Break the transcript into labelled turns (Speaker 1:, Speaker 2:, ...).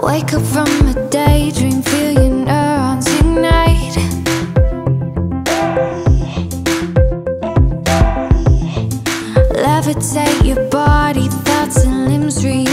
Speaker 1: Wake up from a daydream, feel your neurons ignite. Levitate your body, thoughts and limbs reunite.